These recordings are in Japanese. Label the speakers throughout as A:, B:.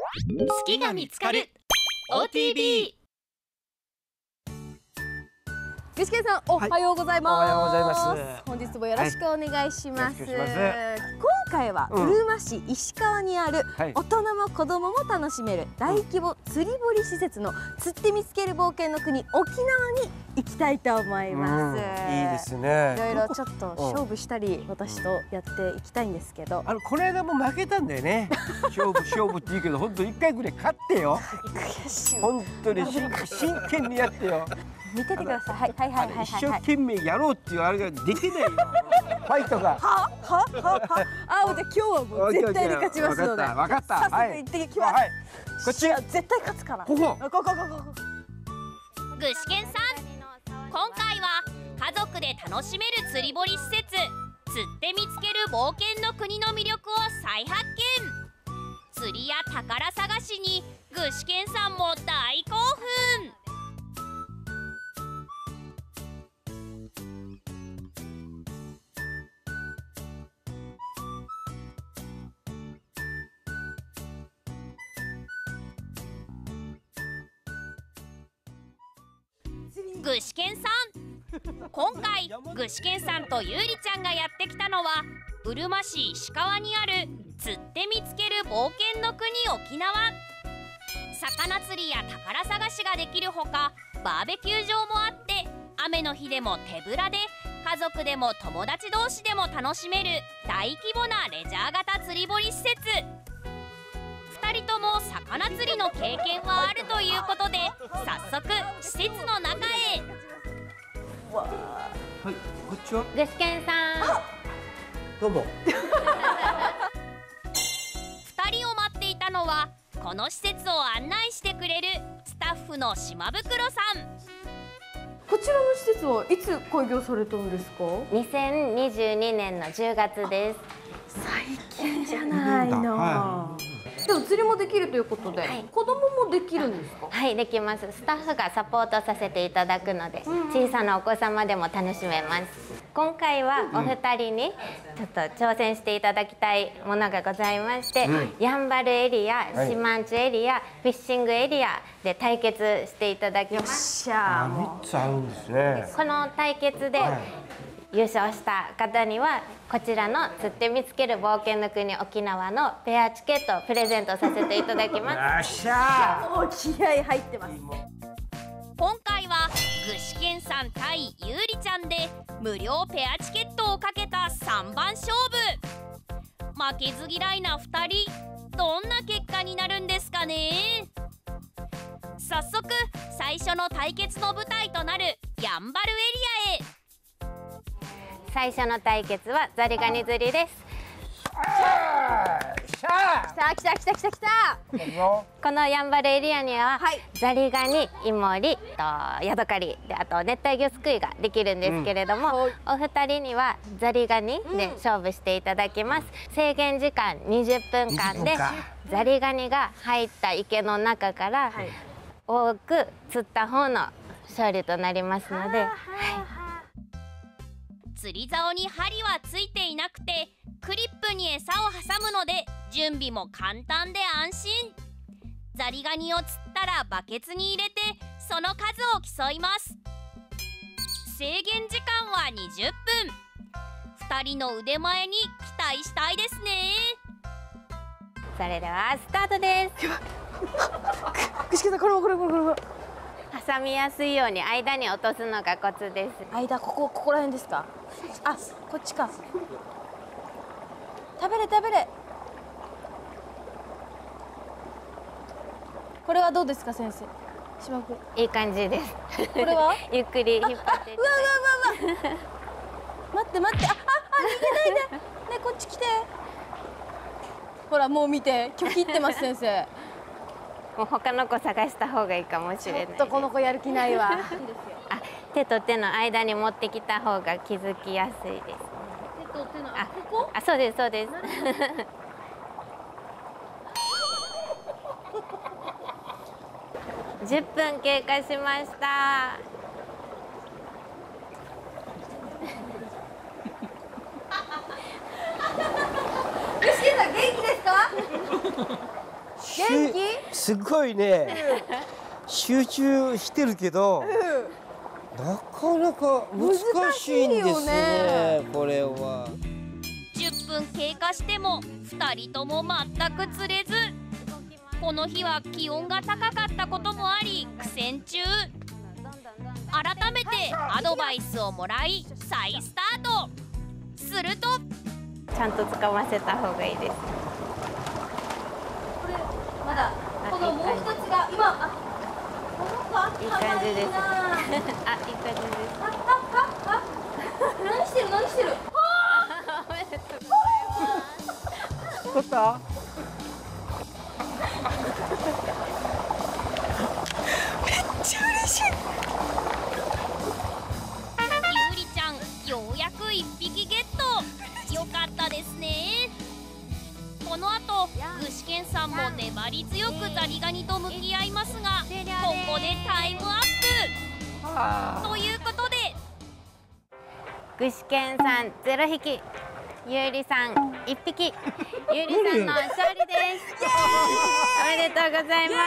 A: 好きが見つかる OTB。
B: 具志堅さん、おはようございます。
C: おはようございます。
B: 本日もよろしくお願いします。
C: よろしくお願いします。
B: 今回はうるま市石川にある大人も子供も楽しめる大規模釣り堀施設の釣って見つける冒険の国沖縄に行きたいと思います。
C: いいですね。
B: いろいろちょっと勝負したり私とやっていきたいんですけど、
C: この間も負けたんだよね。勝負って言うけど本当一回ぐらい勝ってよ。本当に真剣にやってよ。
B: 見ててください。はい。
C: 一生懸命やろうっていうあれができないよ。ファイトが。
B: あ、じゃあ今日はもう絶対に勝ちますので。
C: わかった。
B: 早速行ってきます。
C: こっち。
B: 絶対勝つから。
C: ここ。
A: 具志堅さん、今回は家族で楽しめる釣り堀施設、釣って見つける冒険の国の魅力を再発見。釣りや宝探しに具志堅さんも大興奮。具志堅さん、今回具志堅さんとゆうりちゃんがやってきたのはうるま市石川にある釣って見つける冒険の国沖縄。魚釣りや宝探しができるほか、バーベキュー場もあって雨の日でも手ぶらで家族でも友達同士でも楽しめる大規模なレジャー型釣り堀施設。2人とも魚釣りの経験はあるということで早速施設の中へ。
C: はい、こっちは。
A: 具志堅さん、
C: どうも。
A: 2人を待っていたのはこの施設を案内してくれるスタッフの島袋さん。
B: こちらの施設はいつ開業されたんですか
D: ？2022年の10月です。
B: 最近じゃないの。でも釣りもできるということで、子供もできるんですか？
D: はい、できます。スタッフがサポートさせていただくので、小さなお子様でも楽しめます。今回はお二人にちょっと挑戦していただきたいものがございまして、やんばるエリア、四万十エリア、フィッシングエリアで対決していただきます。
C: 3つあるんですね。
D: この対決で優勝した方にはこちらの釣って見つける冒険の国沖縄のペアチケットをプレゼントさせていただきます。
C: よっしゃー。
B: もう気合入ってます。
A: 今回は具志堅さん対ゆうりちゃんで無料ペアチケットをかけた3番勝負。負けず嫌いな2人、どんな結果になるんですかね。早速最初の対決の舞台となるやんばるエリアへ。
D: 最初の対決はザリガニ釣りです。
B: 来た。
D: このやんばるエリアには、ザリガニ、イモリ、ヤドカリで、あと熱帯魚すくいができるんですけれども、お二人にはザリガニで勝負していただきます。制限時間20分間でザリガニが入った池の中から多く釣った方の勝利となりますので。
A: 釣り竿に針はついていなくてクリップに餌を挟むので準備も簡単で安心。ザリガニを釣ったらバケツに入れてその数を競います。制限時間は20分。2人の腕前に期待したいですね。
D: それではスタートです。
B: 具志堅さん、これ
D: 挟みやすいように間に落とすのがコツです。
B: 間、ここら辺ですか？あ、こっちか。食べれ。これはどうですか先生？
D: いい感じです。
B: これは
D: ゆっくり引っ張って。
B: うわ待って、逃げないで。ね、こっち来て。ほら、もう見て、拒否ってます先生。
D: もう他の子探した方がいいかもしれない。
B: ちょっとこの子やる気ないわ。
D: あ、手と手の間に持ってきた方が気づきやすいです。
B: 手と手の、
D: あ、
B: ここ？
D: あ、そうです。10分経過しました。
B: 具志堅さん、元気ですか？元
C: すごいね、集中してるけど、なかなか難しいんですね、これは。
A: 10分経過しても2人とも全く釣れず、この日は気温が高かったこともあり苦戦中。改めてアドバイスをもらい再スタート。すると
D: ちゃんと掴ませた方がいいです。
B: これまだこのもう一つが今
D: いい感じです。あ、いい感じです。
B: 何してる何してる。
D: おめでとうございます。
C: 取った？
B: めっちゃ嬉しい。
A: ゆうりちゃん、ようやく1匹ゲット。よかったですね。この後具志堅さんも粘り強くザリガニと向き合いますが、ここでタイムアップということで、
D: 具志堅さん0匹、ゆうりさん1匹、ゆうりさんの勝利です。おめでとうございます。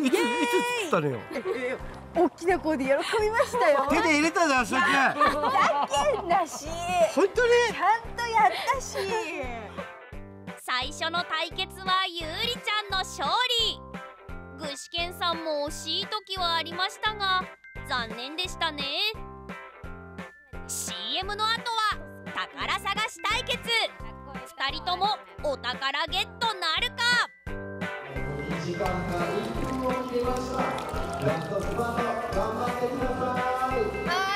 C: いつ釣ったのよ。
B: 大きな声で喜びましたよ。
C: 手で入れたじゃん、それ。
B: だけだし、
C: 本当に
B: ちゃんとやったし。
A: 最初の対決はゆうりちゃんの勝利。具志堅さんも惜しい時はありましたが残念でしたね。 CM の後は宝探し対決。2人ともお宝ゲットなるか。
E: 時間が1分を切りました。ラストスパート頑張ってください。
B: はい。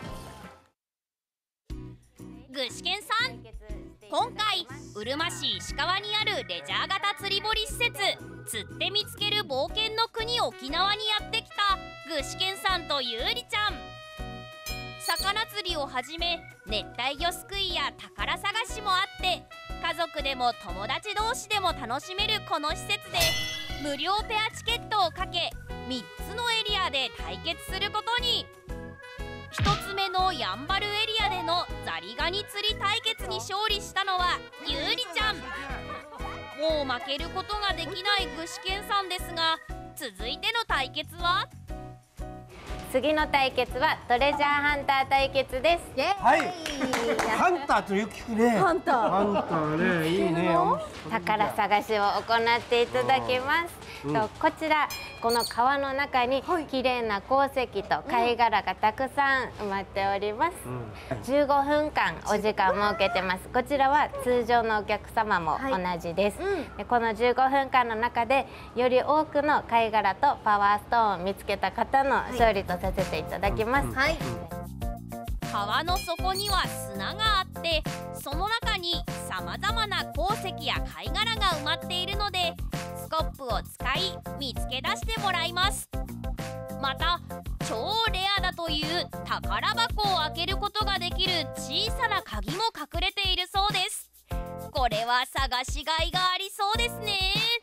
A: 具志堅さん、今回うるま市石川にあるレジャー型釣り堀施設、釣って見つける冒険の国沖縄にやってきた具志堅さんとゆうりちゃん。魚釣りをはじめ熱帯魚すくいや宝探しもあって、家族でも友達同士でも楽しめるこの施設で無料ペアチケットをかけ3つのエリアで対決することに。1つ目のやんばるエリアでのザリガニ釣り対決に勝利したのはゆうりちゃん。もう負けることができない具志堅さんですが、続いての対決は
D: 次の対決はトレジャーハンター対決です。
C: はい。ハンターってよく聞くね。
B: ハンター。
C: ハンターね、いいね。
D: 宝探しを行っていただきます。こちらこの川の中に綺麗な鉱石と貝殻がたくさん埋まっております。15分間お時間設けてます。こちらは通常のお客様も同じです。でこの15分間の中でより多くの貝殻とパワーストーンを見つけた方の勝利とさせていただきます。
B: はい。
A: 川の底には砂があって、その中にさまざまな鉱石や貝殻が埋まっているのでスコップを使い見つけ出してもらいます。また超レアだという宝箱を開けることができる小さな鍵も隠れているそうです。これは探しがいがありそうですね。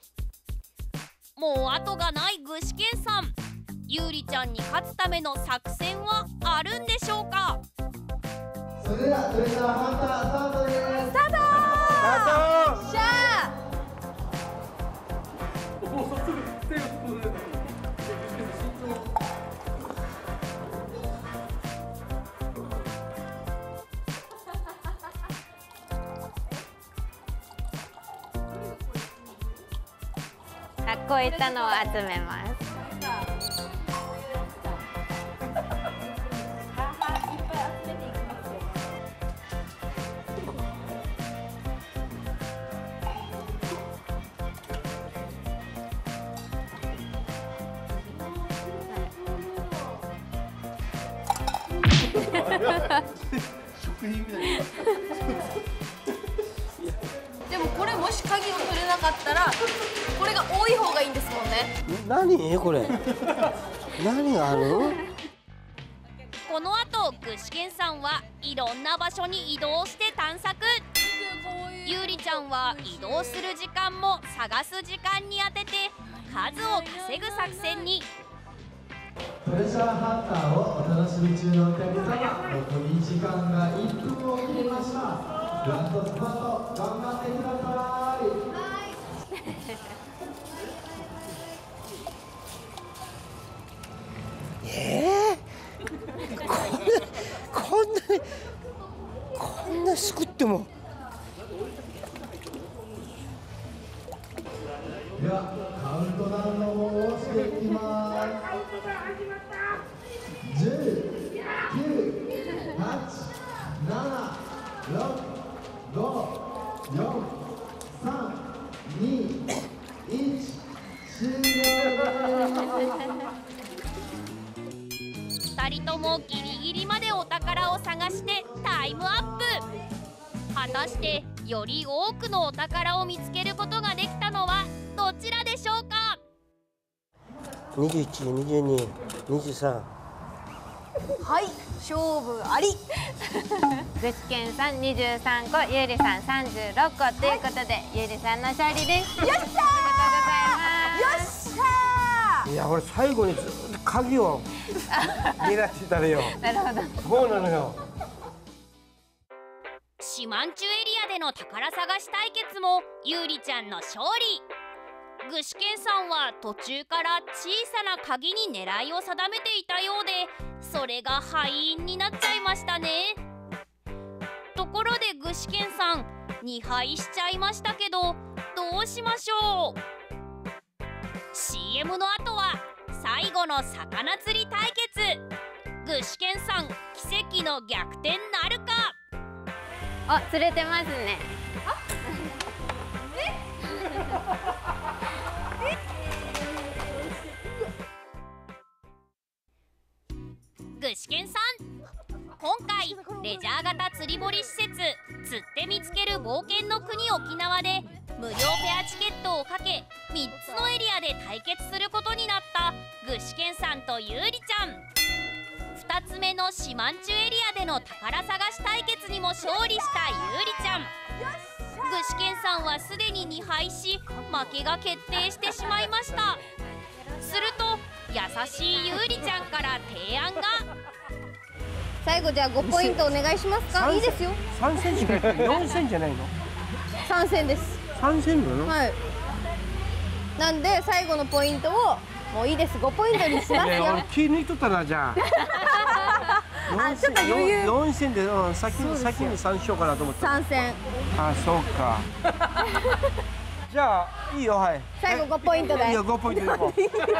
A: もう後がない具志堅さん、ゆうりちゃんに勝つための作戦はあるんでしょうか。
E: それではトレジャーハンタースタートです。
B: スタート。しゃあ。
D: こういったのを集めます。
B: でもこれもし鍵を取れなかったらこれが多い方がいいんですもんね。
C: 何これ？何がある？
A: この後具志堅さんはいろんな場所に移動して探索。ゆうりちゃんは移動する時間も探す時間に当てて数を稼ぐ作戦に。
E: トレジャーハンターをお楽しみ中のお客様、残り時間が1分を切りました。ラストスパート頑張ってください。 ではカウントダウンの方をしていきます。10、9、8、7、6、5、4、3、2、1、終了です。
A: 2人ともギリギリまでお宝を探してタイムアップ。果たしてより多くのお宝を見つけることができたのはどちらでしょうか。
C: 21、22、23。
B: はい、勝負あり。
D: 具志堅さん23個、ゆうりさん36個ということで、ゆうりさんの勝利です。
B: よっしゃー。
D: ありがとうございます。
B: よっしゃ
C: いや、俺最後にずっと鍵を狙ってたのよ。
D: なるほど。
C: そうなのよ。
A: 四万十エリアでの宝探し対決もゆうりちゃんの勝利。具志堅さんは途中から小さな鍵に狙いを定めていたようで、それが敗因になっちゃいましたね。ところで具志堅さん2敗しちゃいましたけど、どうしましょう。 CM の後は最後の魚釣り対決。具志堅さん奇跡の逆転なるか。
D: あ、釣れてますね。
A: 具志堅さん、今回レジャー型釣り堀施設釣って見つける冒険の国沖縄で無料ペアチケットをかけ3つのエリアで対決することになった具志堅さんとゆうりちゃん。2つ目の四万十エリアでの宝探し対決にも勝利したゆうりちゃん。具志堅さんはすでに2敗し負けが決定してしまいました。すると優しいゆうりちゃんから提案が。
B: 最後じゃあ5ポイントお願いしますか。いいですよ。
C: 3戦しかやってない。4戦じゃないの
B: 3戦です。
C: 3戦なの。
B: はい。なんで最後のポイントをもういいです。5ポイントにしますよ。
C: 俺気抜いとったな。じゃあ
B: あ、ちょっと余裕。
C: 4戦で、先に3しようかなと思った。
B: 3戦。
C: あ、そうか。じゃあいいよ。はい、
B: 最後5ポイントで。
C: いいよ、5ポイントでいこう。
B: ゆうという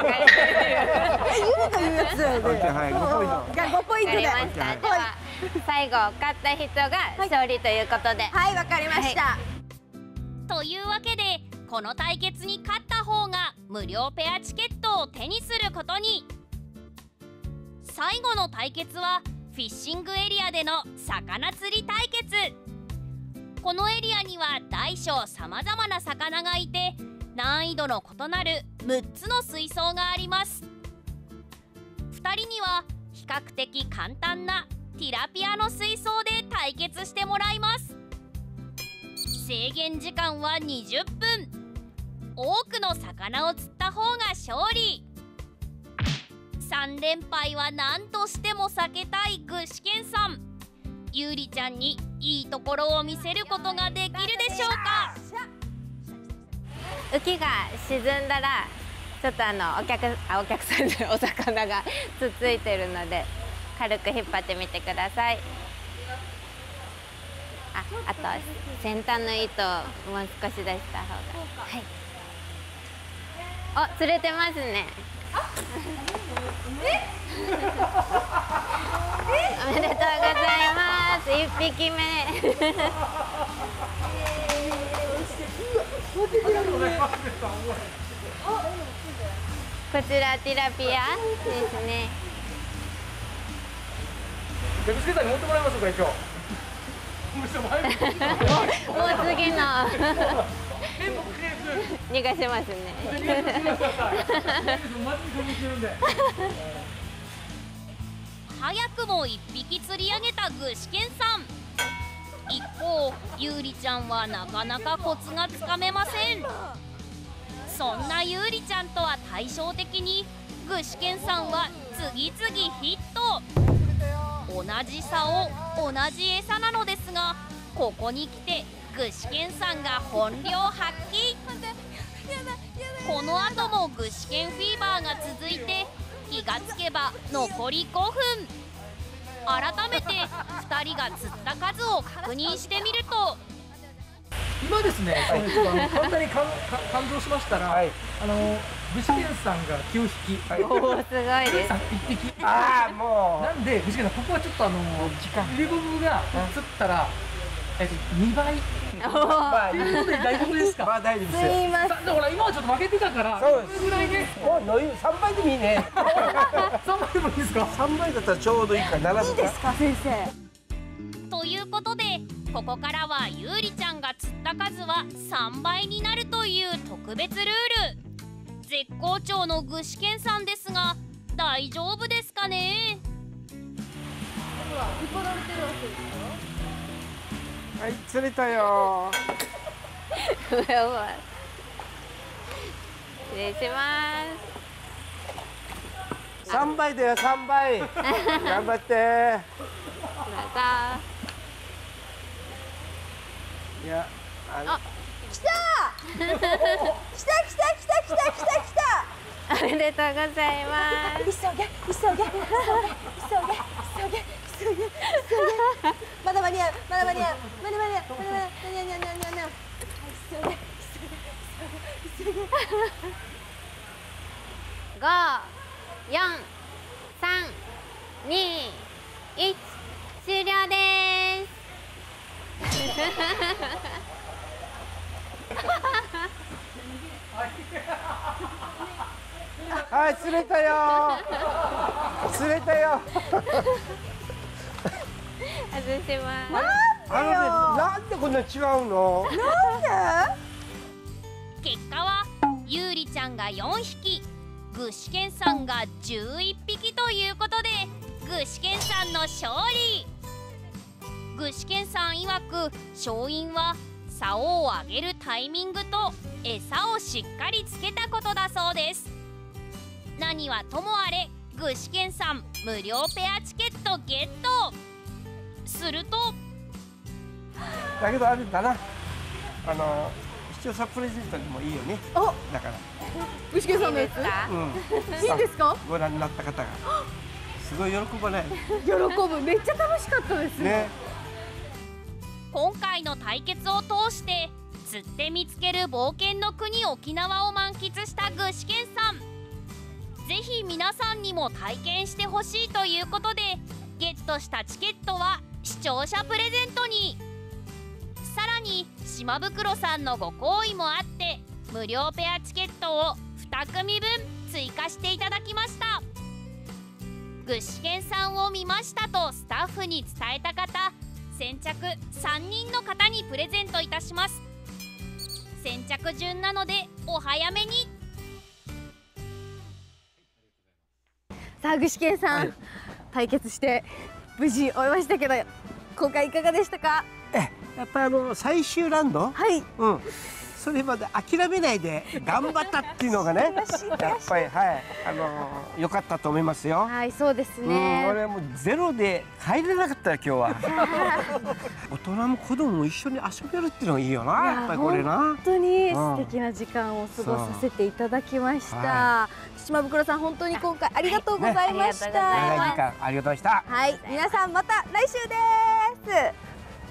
B: やつだよね。
C: はい、5ポイント。
B: じゃあ5ポイントで。
D: わかりました。では最後勝った人が勝利ということで。
B: はい、わかりました。
A: というわけでこの対決に勝った方が無料ペアチケットを手にすることに。最後の対決はフィッシングエリアでの魚釣り対決。このエリアには大小さまざまな魚がいて難易度の異なる6つの水槽があります。2人には比較的簡単なティラピアの水槽で対決してもらいます。制限時間は20分。多くの魚を釣った方が勝利。3連敗は何としても避けたい具志堅さん。ゆうりちゃんにいいところを見せることができるでしょうか。
D: 浮きが沈んだらちょっとお客さんでお魚がつっついてるので軽く引っ張ってみてください。あと先端の糸をもう少し出した方が。はい。お、釣れてますね。おめでとうございます。1匹目。こちらティラピアですね。
C: 具志堅さんに持ってもらいましょうか、一応。
D: もう次の逃がしますね。
A: 早くも1匹釣り上げた具志堅さん。一方ゆうりちゃんはなかなかコツがつかめません。そんなゆうりちゃんとは対照的に具志堅さんは次々ヒット。同じ竿同じ餌なのですが、ここに来て具志堅さんが本領発揮。この後も具志堅フィーバーが続いて気がつけば残り5分。改めて2人が釣った数を確認してみると、
F: 今ですね、ちょっと簡単に感動しましたら、具志堅さんが9匹、
D: おお、すごいです。
F: 1匹。
C: ああ、もう。
F: なんで具志堅さん、ここはちょっとリボブが釣ったら2倍。
C: まあ、
F: ということで大丈夫ですか？
C: まあ、大丈夫です
B: す
C: よ。
B: いません。
F: だから今はちょっと負けてたから、
C: そう
F: これぐらいで。
C: もう3倍でもいいね。
F: 3倍でもいいですか
C: 3倍だったらちょうどいいから並ぶか。
B: いいですか先生。
A: ということでここからはゆうりちゃんが釣った数は3倍になるという特別ルール。絶好調の具志堅さんですが大丈夫ですかね。
C: はい、釣れたよ。
D: やばい。失礼します。
C: 3倍だよ、3倍。頑張って。
D: なんか。
C: いや、
B: 来た。来た来た来た来た来た来た。
D: おめでとうございます。
B: 急げ急げ急げ急げ急げ急げ。まだ間に合うまだ間に合うまだ間に合うまだ間に合うまだ間に合うまだ間に合う急げ急げ急げ。
D: 5、4、3、2、1、終了です。
C: はい、釣れたよ。釣れたよ。
D: 外します。
C: なんでこんな違うの？
A: 結果はゆうりちゃんが4匹具志堅さんが11匹ということで具志堅さんの勝利。具志堅さん曰く勝因は竿を上げるタイミングと餌をしっかりつけたことだそうです。何はともあれ具志堅さん無料ペアチケットゲット。すると
C: だけどあれだな、視聴者プレゼントにもいいよね。
B: お、
C: だから、
B: 具志堅さんのやつ。
C: うん、
B: いいんですか？
C: ご覧になった方がすごい喜ばない。
B: 喜ぶ。めっちゃ楽しかったです
C: ね。
A: 今回の対決を通して釣って見つける冒険の国沖縄を満喫した具志堅さん。ぜひ皆さんにも体験してほしいということでゲットしたチケットは視聴者プレゼントに。さらに島袋さんのご好意もあって無料ペアチケットを2組分追加していただきました。具志堅さんを見ましたとスタッフに伝えた方先着3人の方にプレゼントいたします。先着順なのでお早めに。
B: さあ具志堅さん、対決して無事終えましたけど今回いかがでしたか？
C: やっぱり最終ラウンド、
B: はい、
C: うん、それまで諦めないで頑張ったっていうのがねやっぱりはい良かったと思いますよ。
B: はい、そうですね。
C: 俺はもうゼロで帰れなかったよ今日は。大人も子供も一緒に遊べるっていうのがいいよな、やっぱりこれな。
B: 本当に素敵な時間を過ごさせていただきました。島袋さん、本当に今回ありがとうございました。
C: 長い時間ありがとうございました。
B: はい、皆さんまた来週です。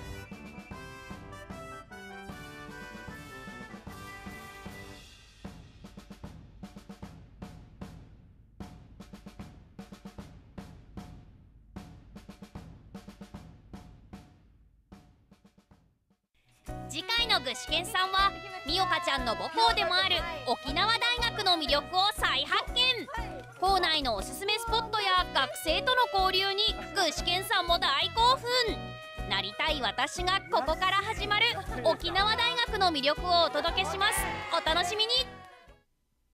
A: 次回の具志堅さんはみおかちゃんの母校でもある沖縄大学の魅力を再発見。校内のおすすめスポットや学生との交流に具志堅さんも大興奮。なりたい私がここから始まる沖縄大学の魅力をお届けします。お楽しみに。